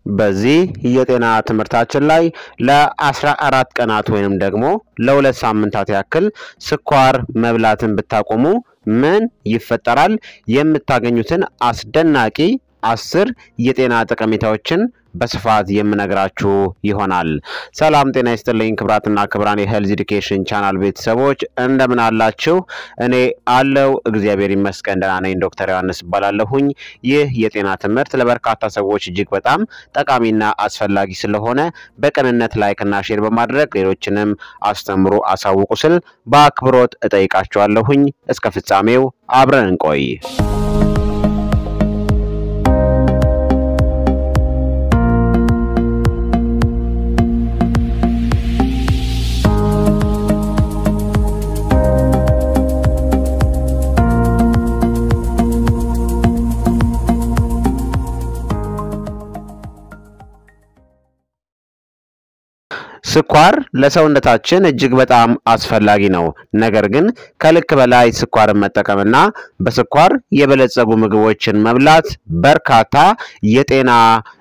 በዚህ የጤና ትምህርታችን ላይ ለ14 ቀናት ወይንም ደግሞ ለ2 ሳምንታት ያክል ስኳር መብላትን ብታቆሙ ምን ይፈጠራል? የምታገኙትን አስደናቂ 10 የጤና ጠቀሜታዎችን በስፋት የምነግራችሁ ይሆናል። ሰላም ጤና ይስጥልኝ ክብራትና ክብራን የሄልዝ ኤዱኬሽን ቻናል ቤተሰቦች እንደምን አላችሁ? እኔ አለው እግዚአብሔር ይመስገን ደህና ነኝ። ዶክተር ዮሐንስ እባላለሁኝ። ይህ የጤና ትምህርት ለበርካታ ሰዎች እጅግ በጣም ጠቃሚና አስፈላጊ ስለሆነ በቅንነት ላይክ እና ሼር በማድረግ ሌሎችንም አስተምሩ አሳውቁ ስል በአክብሮት እጠይቃችኋለሁኝ። እስከ ፍጻሜው አብረን እንቆይ። ስኳር ለሰውነታችን እጅግ በጣም አስፈላጊ ነው። ነገር ግን ከልክ በላይ ስኳር መጠቀምና በስኳር የበለጸጉ ምግቦችን መብላት በርካታ የጤና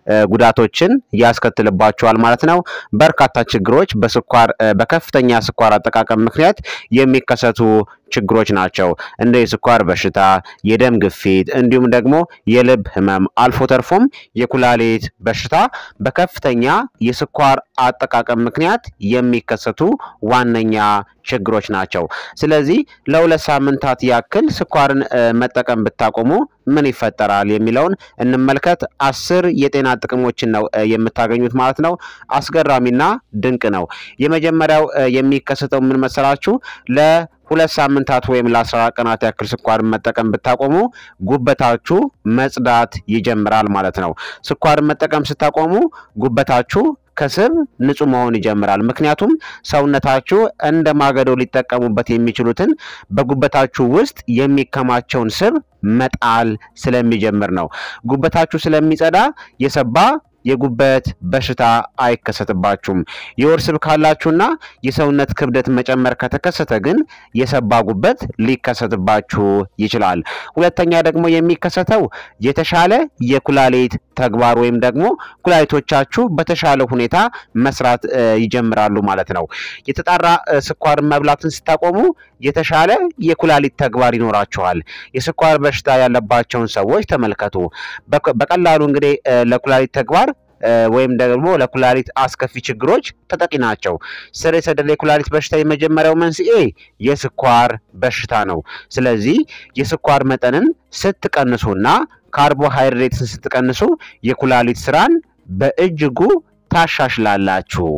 ጉዳቶችን ያስከትልባቸዋል ማለት ነው። በርካታ ችግሮች በከፍተኛ ስኳር አጠቃቀም ምክንያት የሚከሰቱ ችግሮች ናቸው። እንደ የስኳር በሽታ፣ የደም ግፊት እንዲሁም ደግሞ የልብ ህመም አልፎ ተርፎም የኩላሊት በሽታ በከፍተኛ የስኳር አጠቃቀም ምክንያት የሚከሰቱ ዋነኛ ችግሮች ናቸው። ስለዚህ ለ2 ሳምንታት ያክል ስኳርን መጠቀም ብታቆሙ ምን ይፈጠራል የሚለውን እንመልከት። 10 የጤና ጥቅሞችን ነው የምታገኙት ማለት ነው። አስገራሚና ድንቅ ነው። የመጀመሪያው የሚከሰተው ምን መሰላችሁ? ለ2 ሳምንታት ወይም ለ14 ቀናት ያክል ስኳር መጠቀም ብታቆሙ ጉበታችሁ መጽዳት ይጀምራል ማለት ነው። ስኳር መጠቀም ስታቆሙ ጉበታችሁ ከስብ ንጹህ መሆን ይጀምራል። ምክንያቱም ሰውነታችሁ እንደ ማገዶ ሊጠቀሙበት የሚችሉትን በጉበታችሁ ውስጥ የሚከማቸውን ስብ መጣል ስለሚጀምር ነው። ጉበታችሁ ስለሚጸዳ የሰባ የጉበት በሽታ አይከሰትባችሁም። የወር ስብ ካላችሁና የሰውነት ክብደት መጨመር ከተከሰተ ግን የሰባ ጉበት ሊከሰትባችሁ ይችላል። ሁለተኛ ደግሞ የሚከሰተው የተሻለ የኩላሊት ተግባር ወይም ደግሞ ኩላሊቶቻችሁ በተሻለ ሁኔታ መስራት ይጀምራሉ ማለት ነው። የተጣራ ስኳር መብላትን ስታቆሙ የተሻለ የኩላሊት ተግባር ይኖራችኋል። የስኳር በሽታ ያለባቸውን ሰዎች ተመልከቱ። በቀላሉ እንግዲህ ለኩላሊት ተግባር ወይም ደግሞ ለኩላሊት አስከፊ ችግሮች ተጠቂ ናቸው። ስር የሰደደ የኩላሊት በሽታ የመጀመሪያው መንስኤ የስኳር በሽታ ነው። ስለዚህ የስኳር መጠንን ስትቀንሱና ካርቦሃይድሬትን ስትቀንሱ የኩላሊት ስራን በእጅጉ ታሻሽላላችሁ።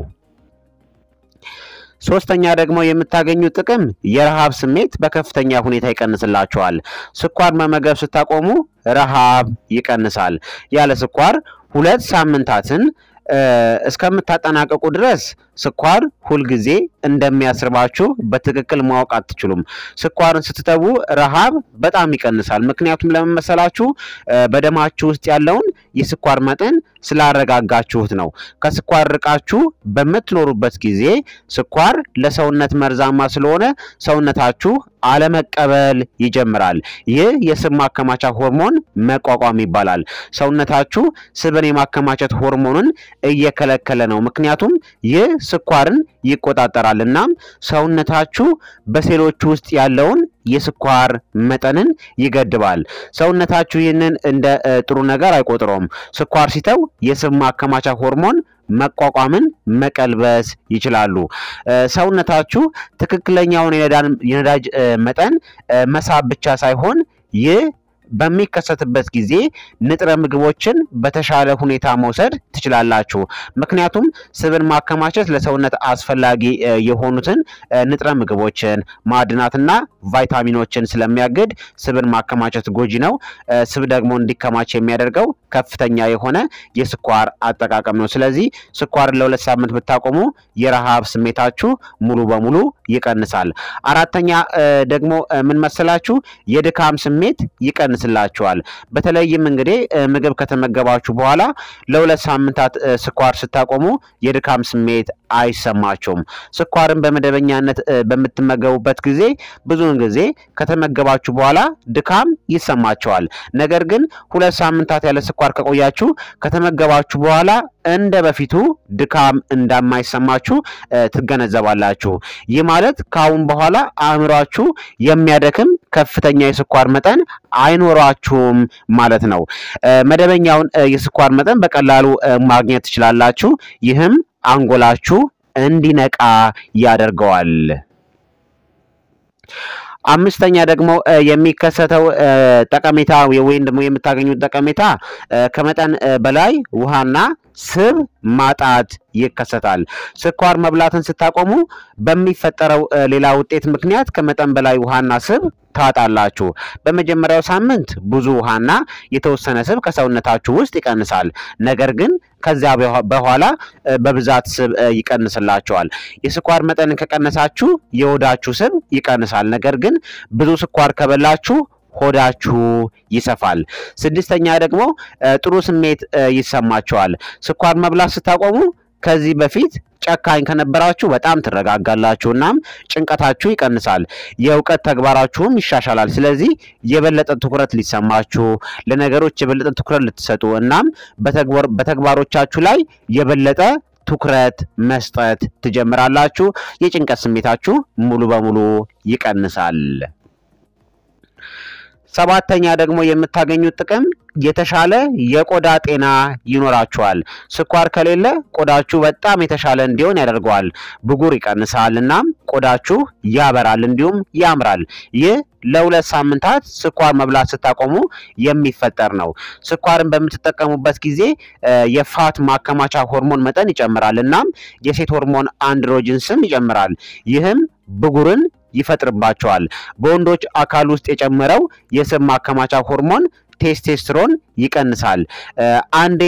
ሶስተኛ ደግሞ የምታገኙት ጥቅም የረሃብ ስሜት በከፍተኛ ሁኔታ ይቀንስላችኋል። ስኳር መመገብ ስታቆሙ ረሃብ ይቀንሳል። ያለ ስኳር 2 ሳምንታትን እስከምታጠናቀቁ ድረስ ስኳር ሁል ጊዜ እንደሚያስርባችሁ በትክክል ማወቅ አትችሉም። ስኳርን ስትተዉ ረሃብ በጣም ይቀንሳል። ምክንያቱም ለመመሰላችሁ በደማችሁ ውስጥ ያለውን የስኳር መጠን ስላረጋጋችሁት ነው። ከስኳር ርቃችሁ በመትኖሩበት ጊዜ ስኳር ለሰውነት መርዛማ ስለሆነ ሰውነታችሁ አለመቀበል ይጀምራል። ይህ የስብ ማከማቻ ሆርሞን መቋቋም ይባላል። ሰውነታችሁ ስብን የማከማቸት ሆርሞንን እየከለከለ ነው። ምክንያቱም ይህ ስኳርን ይቆጣጠራል። እናም ሰውነታችሁ በሴሎች ውስጥ ያለውን የስኳር መጠንን ይገድባል። ሰውነታችሁ ይህንን እንደ ጥሩ ነገር አይቆጥረውም። ስኳር ሲተው የስብ ማከማቻ ሆርሞን መቋቋምን መቀልበስ ይችላሉ። ሰውነታችሁ ትክክለኛውን የነዳጅ መጠን መሳብ ብቻ ሳይሆን ይህ በሚከሰትበት ጊዜ ንጥረ ምግቦችን በተሻለ ሁኔታ መውሰድ ትችላላችሁ። ምክንያቱም ስብን ማከማቸት ለሰውነት አስፈላጊ የሆኑትን ንጥረ ምግቦችን፣ ማዕድናትና ቫይታሚኖችን ስለሚያግድ ስብን ማከማቸት ጎጂ ነው። ስብ ደግሞ እንዲከማች የሚያደርገው ከፍተኛ የሆነ የስኳር አጠቃቀም ነው። ስለዚህ ስኳርን ለ2 ሳምንት ብታቆሙ የረሃብ ስሜታችሁ ሙሉ በሙሉ ይቀንሳል። አራተኛ ደግሞ ምን መሰላችሁ? የድካም ስሜት ይቀንሳል። ይቀንስላችኋል። በተለይም እንግዲህ ምግብ ከተመገባችሁ በኋላ ለሁለት ሳምንታት ስኳር ስታቆሙ የድካም ስሜት አይሰማችሁም። ስኳርን በመደበኛነት በምትመገቡበት ጊዜ ብዙውን ጊዜ ከተመገባችሁ በኋላ ድካም ይሰማችኋል። ነገር ግን ሁለት ሳምንታት ያለ ስኳር ከቆያችሁ ከተመገባችሁ በኋላ እንደ በፊቱ ድካም እንደማይሰማችሁ ትገነዘባላችሁ። ይህ ማለት ካሁን በኋላ አእምሯችሁ የሚያደክም ከፍተኛ የስኳር መጠን አይኖራችሁም ማለት ነው። መደበኛውን የስኳር መጠን በቀላሉ ማግኘት ትችላላችሁ። ይህም አንጎላችሁ እንዲነቃ ያደርገዋል። አምስተኛ ደግሞ የሚከሰተው ጠቀሜታ ወይም ደግሞ የምታገኙት ጠቀሜታ ከመጠን በላይ ውሃና ስብ ማጣት ይከሰታል። ስኳር መብላትን ስታቆሙ በሚፈጠረው ሌላ ውጤት ምክንያት ከመጠን በላይ ውሃና ስብ ታጣላችሁ። በመጀመሪያው ሳምንት ብዙ ውሃና የተወሰነ ስብ ከሰውነታችሁ ውስጥ ይቀንሳል። ነገር ግን ከዚያ በኋላ በብዛት ስብ ይቀንስላችኋል። የስኳር መጠን ከቀነሳችሁ የሆዳችሁ ስብ ይቀንሳል። ነገር ግን ብዙ ስኳር ከበላችሁ ሆዳችሁ ይሰፋል። ስድስተኛ ደግሞ ጥሩ ስሜት ይሰማችኋል። ስኳር መብላት ስታቆሙ ከዚህ በፊት ጨካኝ ከነበራችሁ በጣም ትረጋጋላችሁ እናም ጭንቀታችሁ ይቀንሳል። የእውቀት ተግባራችሁም ይሻሻላል። ስለዚህ የበለጠ ትኩረት ሊሰማችሁ፣ ለነገሮች የበለጠ ትኩረት ልትሰጡ እናም በተግባሮቻችሁ ላይ የበለጠ ትኩረት መስጠት ትጀምራላችሁ። የጭንቀት ስሜታችሁ ሙሉ በሙሉ ይቀንሳል። ሰባተኛ ደግሞ የምታገኙት ጥቅም የተሻለ የቆዳ ጤና ይኖራችኋል። ስኳር ከሌለ ቆዳችሁ በጣም የተሻለ እንዲሆን ያደርገዋል። ብጉር ይቀንሳል እናም ቆዳችሁ ያበራል እንዲሁም ያምራል። ይህ ለሁለት ሳምንታት ስኳር መብላት ስታቆሙ የሚፈጠር ነው። ስኳርን በምትጠቀሙበት ጊዜ የፋት ማከማቻ ሆርሞን መጠን ይጨምራል እናም የሴት ሆርሞን አንድሮጅንስም ይጨምራል። ይህም ብጉርን ይፈጥርባቸዋል። በወንዶች አካል ውስጥ የጨመረው የስብ ማከማቻ ሆርሞን ቴስቴስትሮን ይቀንሳል። አንዴ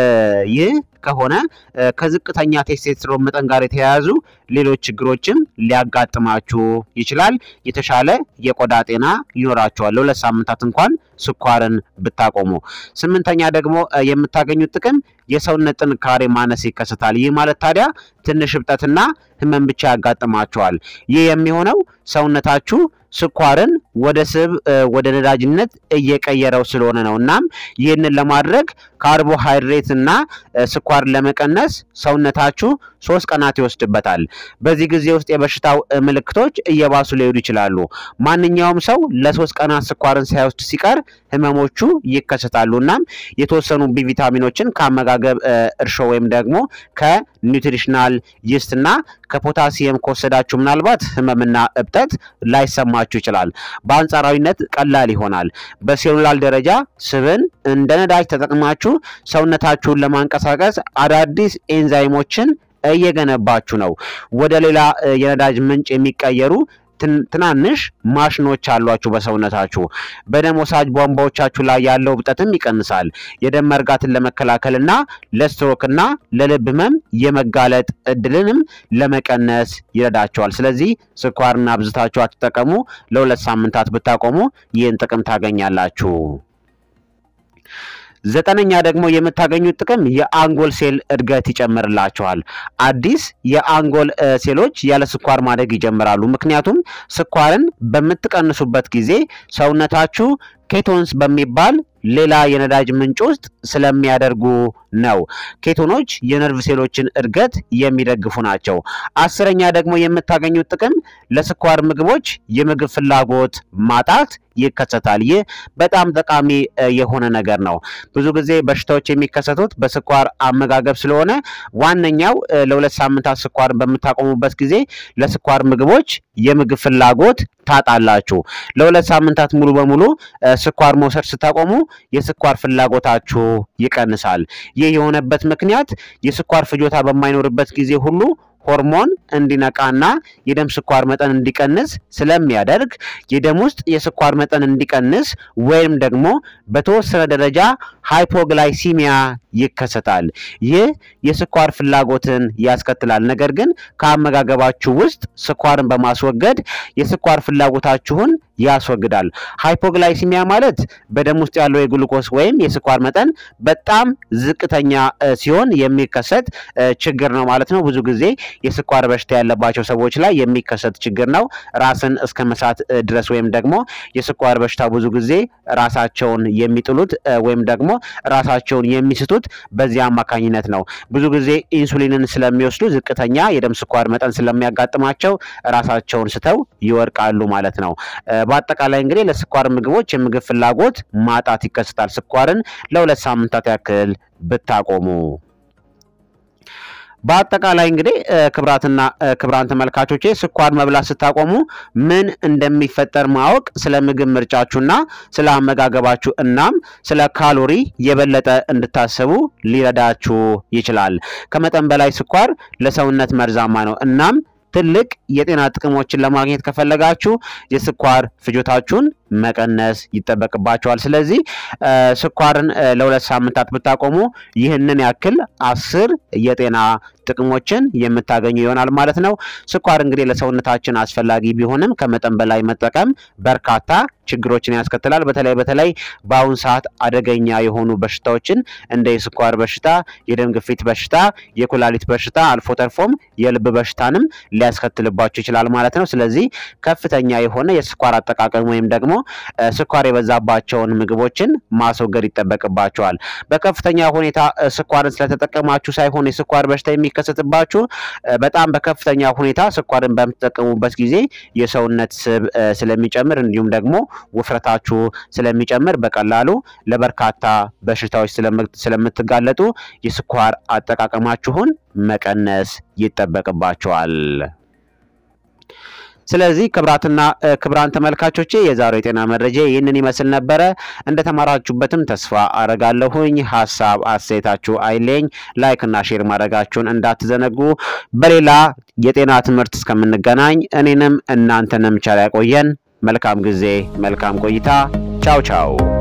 ይህ ከሆነ ከዝቅተኛ ቴስቴስትሮን መጠን ጋር የተያያዙ ሌሎች ችግሮችም ሊያጋጥማችሁ ይችላል። የተሻለ የቆዳ ጤና ይኖራችኋል ለሁለት ሳምንታት እንኳን ስኳርን ብታቆሙ። ስምንተኛ ደግሞ የምታገኙት ጥቅም የሰውነት ጥንካሬ ማነስ ይከሰታል። ይህ ማለት ታዲያ ትንሽ እብጠትና ህመም ብቻ ያጋጥማችኋል። ይህ የሚሆነው ሰውነታችሁ ስኳርን ወደ ስብ ወደ ነዳጅነት እየቀየረው ስለሆነ ነው። እናም ይህንን ለማድረግ ካርቦሃይድሬት እና ስኳር ለመቀነስ ሰውነታችሁ 3 ቀናት ይወስድበታል። በዚህ ጊዜ ውስጥ የበሽታው ምልክቶች እየባሱ ሊሄዱ ይችላሉ። ማንኛውም ሰው ለ3 ቀናት ስኳርን ሳይወስድ ሲቀር ህመሞቹ ይከሰታሉ። እናም የተወሰኑ ቢ ቪታሚኖችን ከአመጋገብ እርሾ ወይም ደግሞ ከኒውትሪሽናል ይስት እና ከፖታሲየም ከወሰዳችሁ ምናልባት ህመምና እብጠት ላይሰማችሁ ይችላል። በአንጻራዊነት ቀላል ይሆናል። በሴሉላር ደረጃ ስብን እንደ ነዳጅ ተጠቅማችሁ ሰውነታችሁን ለማንቀሳቀስ አዳዲስ ኤንዛይሞችን እየገነባችሁ ነው። ወደ ሌላ የነዳጅ ምንጭ የሚቀየሩ ትናንሽ ማሽኖች አሏችሁ በሰውነታችሁ። በደም ወሳጅ ቧንቧዎቻችሁ ላይ ያለው እብጠትም ይቀንሳል። የደም መርጋትን ለመከላከልና ለስትሮክና ለልብ ህመም የመጋለጥ እድልንም ለመቀነስ ይረዳቸዋል። ስለዚህ ስኳርን አብዝታችሁ አትጠቀሙ። ለሁለት ሳምንታት ብታቆሙ ይህን ጥቅም ታገኛላችሁ። ዘጠነኛ ደግሞ የምታገኙት ጥቅም የአንጎል ሴል እድገት ይጨምርላችኋል። አዲስ የአንጎል ሴሎች ያለ ስኳር ማደግ ይጀምራሉ። ምክንያቱም ስኳርን በምትቀንሱበት ጊዜ ሰውነታችሁ ኬቶንስ በሚባል ሌላ የነዳጅ ምንጭ ውስጥ ስለሚያደርጉ ነው። ኬቶኖች የነርቭ ሴሎችን እድገት የሚደግፉ ናቸው። አስረኛ ደግሞ የምታገኙት ጥቅም ለስኳር ምግቦች የምግብ ፍላጎት ማጣት ይከሰታል። ይህ በጣም ጠቃሚ የሆነ ነገር ነው። ብዙ ጊዜ በሽታዎች የሚከሰቱት በስኳር አመጋገብ ስለሆነ ዋነኛው ለሁለት ሳምንታት ስኳርን በምታቆሙበት ጊዜ ለስኳር ምግቦች የምግብ ፍላጎት ታጣላችሁ። ለሁለት ሳምንታት ሙሉ በሙሉ ስኳር መውሰድ ስታቆሙ የስኳር ፍላጎታችሁ ይቀንሳል። ይህ የሆነበት ምክንያት የስኳር ፍጆታ በማይኖርበት ጊዜ ሁሉ ሆርሞን እንዲነቃና የደም ስኳር መጠን እንዲቀንስ ስለሚያደርግ የደም ውስጥ የስኳር መጠን እንዲቀንስ ወይም ደግሞ በተወሰነ ደረጃ ሃይፖግላይሲሚያ ይከሰታል። ይህ የስኳር ፍላጎትን ያስከትላል። ነገር ግን ከአመጋገባችሁ ውስጥ ስኳርን በማስወገድ የስኳር ፍላጎታችሁን ያስወግዳል። ሃይፖግላይሲሚያ ማለት በደም ውስጥ ያለው የግሉኮስ ወይም የስኳር መጠን በጣም ዝቅተኛ ሲሆን የሚከሰት ችግር ነው ማለት ነው። ብዙ ጊዜ የስኳር በሽታ ያለባቸው ሰዎች ላይ የሚከሰት ችግር ነው። ራስን እስከ መሳት ድረስ ወይም ደግሞ የስኳር በሽታ ብዙ ጊዜ ራሳቸውን የሚጥሉት ወይም ደግሞ ራሳቸውን የሚስቱት በዚህ አማካኝነት ነው። ብዙ ጊዜ ኢንሱሊንን ስለሚወስዱ ዝቅተኛ የደም ስኳር መጠን ስለሚያጋጥማቸው ራሳቸውን ስተው ይወርቃሉ ማለት ነው። በአጠቃላይ እንግዲህ ለስኳር ምግቦች የምግብ ፍላጎት ማጣት ይከሰታል። ስኳርን ለ2 ሳምንታት ያክል ብታቆሙ። በአጠቃላይ እንግዲህ ክብራትና ክብራን ተመልካቾቼ ስኳር መብላት ስታቆሙ ምን እንደሚፈጠር ማወቅ ስለ ምግብ ምርጫችሁና ስለ አመጋገባችሁ እናም ስለ ካሎሪ የበለጠ እንድታስቡ ሊረዳችሁ ይችላል። ከመጠን በላይ ስኳር ለሰውነት መርዛማ ነው። እናም ትልቅ የጤና ጥቅሞችን ለማግኘት ከፈለጋችሁ የስኳር ፍጆታችሁን መቀነስ ይጠበቅባችኋል። ስለዚህ ስኳርን ለ2 ሳምንታት ብታቆሙ ይህንን ያክል 10 የጤና ጥቅሞችን የምታገኙ ይሆናል ማለት ነው። ስኳር እንግዲህ ለሰውነታችን አስፈላጊ ቢሆንም ከመጠን በላይ መጠቀም በርካታ ችግሮችን ያስከትላል። በተለይ በአሁን ሰዓት አደገኛ የሆኑ በሽታዎችን እንደ የስኳር በሽታ፣ የደም ግፊት በሽታ፣ የኩላሊት በሽታ አልፎ ተርፎም የልብ በሽታንም ሊያስከትልባችሁ ይችላል ማለት ነው። ስለዚህ ከፍተኛ የሆነ የስኳር አጠቃቀም ወይም ደግሞ ስኳር የበዛባቸውን ምግቦችን ማስወገድ ይጠበቅባችኋል። በከፍተኛ ሁኔታ ስኳርን ስለተጠቀማችሁ ሳይሆን የስኳር በሽታ የሚከሰትባችሁ በጣም በከፍተኛ ሁኔታ ስኳርን በምትጠቀሙበት ጊዜ የሰውነት ስብ ስለሚጨምር እንዲሁም ደግሞ ውፍረታችሁ ስለሚጨምር በቀላሉ ለበርካታ በሽታዎች ስለምትጋለጡ የስኳር አጠቃቀማችሁን መቀነስ ይጠበቅባችኋል። ስለዚህ ክብራትና ክብራን ተመልካቾቼ የዛሬው የጤና መረጃ ይህንን ይመስል ነበር። እንደተማራችሁበትም ተስፋ አረጋለሁኝ። ሐሳብ አስተያየታችሁ አይለኝ። ላይክ እና ሼር ማድረጋችሁን እንዳትዘነጉ። በሌላ የጤና ትምህርት እስከምንገናኝ እኔንም እናንተንም ቻላ ያቆየን። መልካም ጊዜ፣ መልካም ቆይታ። ቻው ቻው።